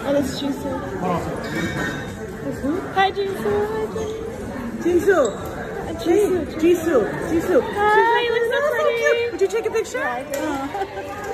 Oh, that's Jisoo. Hi, Jisoo. Jisoo. Jisoo. Jisoo. Jisoo. Hi, you look so pretty. Would you take a picture? Yeah,